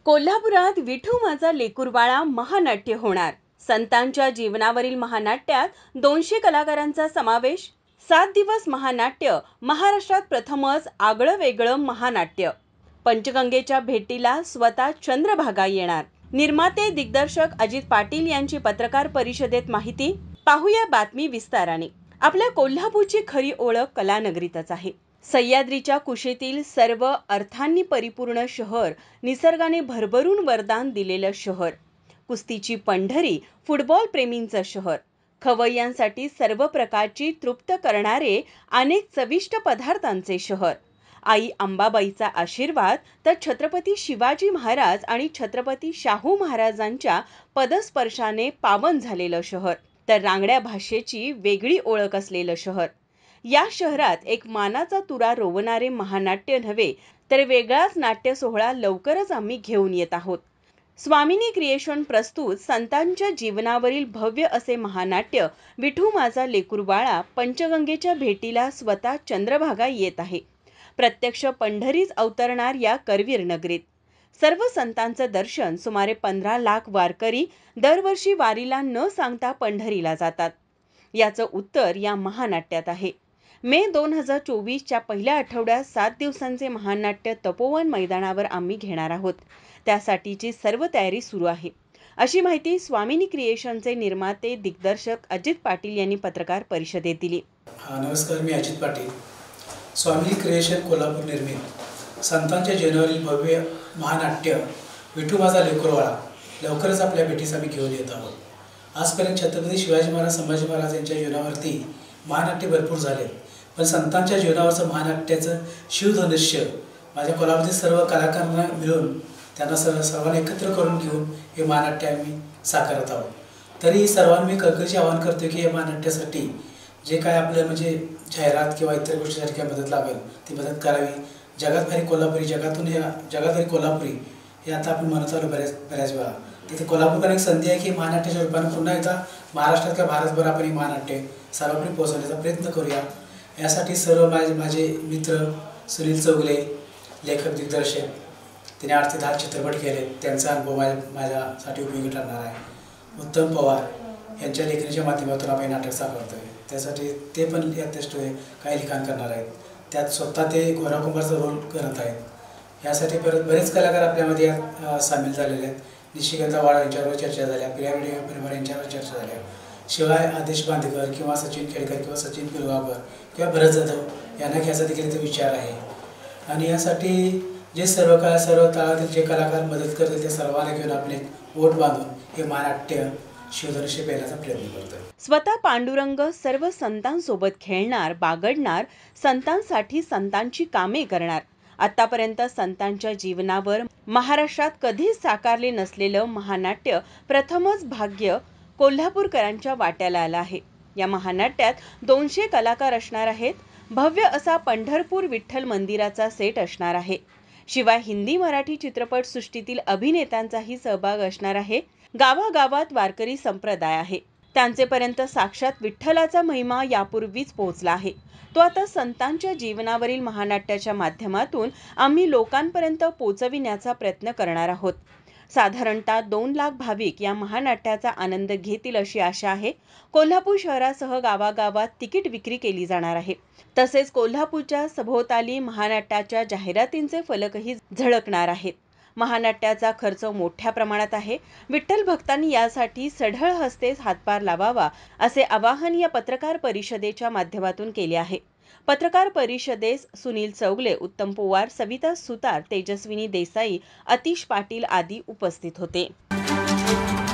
कोल्हापुरात विठू माझा लेकुरबाळा महानाट्य होणार. संतांच्या जीवनावरील महानाट्यात 200 कलाकारांचा समावेश. 7 दिवस महानाट्य. महाराष्ट्रात प्रथमच आगळं वेगळं महानाट्य. पंचगंगेच्या भेटीला स्वतः चंद्रभागा येणार. निर्माते दिग्दर्शक अजित पाटील यांची पत्रकार परिषदेत माहिती. पाहूया बातमी विस्ताराने. आपल्या कोल्हापूरची खरी ओळख कलानगरीतच आहे. सह्याद्रीच्या कुशीतील सर्व अर्थांनी परिपूर्ण शहर, निसर्गाने भरभरून वरदान दिलेलं शहर, कुस्तीची पंढरी, फुटबॉल प्रेमींचं शहर, खवय्यांसाठी सर्व प्रकारची तृप्त करणारे अनेक चविष्ट पदार्थांचे शहर, आई अंबाबाईचा आशीर्वाद, तर छत्रपती शिवाजी महाराज आणि छत्रपती शाहू महाराजांच्या पदस्पर्शाने पावन झालेलं शहर, तर रांगड्या भाषेची वेगळी ओळख असलेलं शहर. या शहरात एक मानाचा तुरा रोवणारे महानाट्य नव्हे, तर वेगळाच नाट्य सोहळा लवकरच आम्ही घेऊन येत आहोत. स्वामिनी क्रिएशन प्रस्तुत संतांच्या जीवनावरील भव्य असे महानाट्य विठू माझा लेकुरबाळा पंचगंगेच्या भेटीला स्वतः चंद्रभागा येत आहे. प्रत्यक्ष पंढरीच अवतरणार या करवीर नगरीत. सर्व संतांचं दर्शन. सुमारे 15 लाख वारकरी दरवर्षी वारीला न सांगता पंढरीला जातात. याचं उत्तर या महानाट्यात आहे. मे 2024च्या पहिल्या आठवड्यात 7 दिवसांचे महानाट्य तपोवन मैदानावर आम्ही घेणार आहोत. त्यासाठीची सर्व तयारी सुरू आहे, अशी माहिती स्वामिनी क्रिएशनचे निर्माते दिग्दर्शक अजित पाटील यांनी पत्रकार परिषदेत दिली. नमस्कार, मी अजित पाटील. स्वामिनी क्रिएशन कोल्हापूर निर्मित संतांच्या जीवनावरील भव्य महानाट्य विठू माझा लेकुरबाळा लवकरच आपल्या भेटीस आम्ही घेऊन येत आहोत. आजपर्यंत छत्रपती शिवाजी महाराज, संभाजी महाराज यांच्या जीवनावरती महानाट्य भरपूर झाले, पण संतांच्या जीवनावरचं महानाट्याचं शिवधनुष्य माझ्या कोल्हापूरतील सर्व कलाकारांना मिळून त्यांना सर्वांना एकत्र करून घेऊन हे महानाट्य आम्ही साकारत आहोत. तरी सर्वांना मी कळकळीचे आवाहन करतो की या महानाट्यासाठी जे काय आपलं म्हणजे जाहिरात किंवा इतर गोष्टीसाठी काय मदत लागेल ती मदत करावी. जगातभरी कोल्हापुरी, जगातून हे जगातभरी कोल्हापुरी हे आता आपण म्हणत आलो बऱ्याच वेळा. तिथे कोल्हापूरला एक संधी आहे की महानाट्याच्या रूपाने पुन्हा एकदा महाराष्ट्रात किंवा भारतभर आपण ही महानाट्य सर्वांपर्यंत पोहोचवण्याचा प्रयत्न करूया. यासाठी सर्व माझे मित्र सुनील चौगले, लेखक दिग्दर्शक, त्याने 8 ते 10 चित्रपट केले, त्यांचा अनुभव माझ्यासाठी उपयोगी ठरणार आहे. उत्तम पवार यांच्या लेखनाच्या माध्यमातून आपण नाटक साकारतोय, त्यासाठी ते पण यात काही लिखाण करणार आहेत. त्यात स्वतः ते घोराकुंभारचा रोल करत आहेत. यासाठी परत बरेच कलाकार आपल्यामध्ये यात सामील झालेले आहेत. निशिकांता वाळ यांच्यावर चर्चा झाल्या, पिरामिड परिवार यांच्यावर चर्चा झाल्या. शिवाय आदेश बांदेकर किंवा सचिन खेळकर किंवा सचिन पिलगावकर किंवा भरत जाधव यांना घ्यायचा देखील इथे विचार आहे. आणि यासाठी जे सर्व तळातील जे कलाकार मदत करतील त्या सर्वांना घेऊन आपण एक वोट बांधून हे महानाट्य शिवधनुष्य पेलण्याचा प्रयत्न करतोय. स्वतः पांडुरंग सर्व संतांसोबत खेळणार, बागडणार, संतांसाठी संतांची कामे करणार. आतापर्यंत संतांच्या जीवनावर महाराष्ट्रात कधीच साकारले नसलेलं महानाट्य प्रथमच भाग्य कोल्हापूरकरांच्या वाट्याला आलं आहे. या महानाट्यात 200 कलाकार असणार आहेत. भव्य असा पंढरपूर विठ्ठल मंदिराचा सेट असणार आहे. शिवाय हिंदी मराठी चित्रपट सृष्टीतील अभिनेत्यांचाही सहभाग असणार आहे. गावागावात वारकरी संप्रदाय आहे. त्यांचेपर्यंत साक्षात विठ्ठलाचा महिमा यापूर्वीच पोहोचला आहे. तो आता संतांच्या जीवनावरील महानाट्याच्या माध्यमातून आम्ही लोकांपर्यंत पोचविण्याचा प्रयत्न करणार आहोत. साधारणतः 2 लाख भाविक या महानाट्याचा आनंद घेतील अशी आशा आहे. कोल्हापूर शहरासह गावागावात तिकीट विक्री केली जाणार आहे. तसेच कोल्हापूरच्या सभोवताली महानाट्याच्या जाहिरातींचे फलकही झळकणार आहेत. महानाट्याचा खर्च मोठ्या प्रमाणात आहे. विठ्ठल भक्तांनी यासाठी सढळ हस्तेच हातभार लावावा, असे आवाहन या पत्रकार परिषदेच्या माध्यमातून केले आहे. पत्रकार परिषदेस सुनील चौगले, उत्तम पवार, सविता सुतार, तेजस्विनी देसाई, अतिश पाटील आदी उपस्थित होते.